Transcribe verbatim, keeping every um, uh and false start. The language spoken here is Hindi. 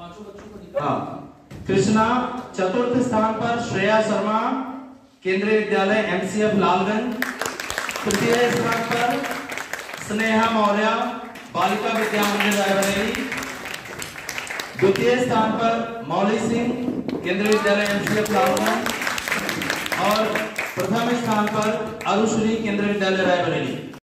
हाँ, कृष्णा। चतुर्थ स्थान पर श्रेया शर्मा, केंद्रीय विद्यालय एमसीएफ लालगंज। तृतीय स्थान पर स्नेहा मौर्य, बालिका विद्या मंदिर रायबरेली। द्वितीय स्थान पर मौली सिंह, केंद्रीय विद्यालय एमसीएफ लालगंज। और प्रथम स्थान पर अरुश्री, केंद्रीय विद्यालय रायबरेली।